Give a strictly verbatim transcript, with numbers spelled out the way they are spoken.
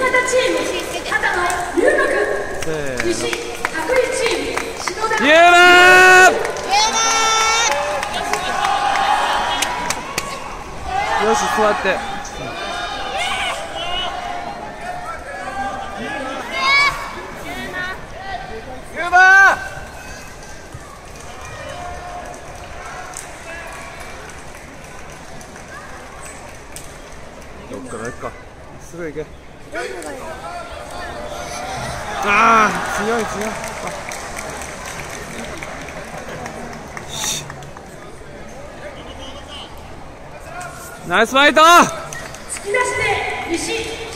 チーム畑野龍馬君、西白衣チーム篠田ゆうまーよし座ってゆうまどっから行くかすぐ行けああ強い強いナイスファイト突き出しで西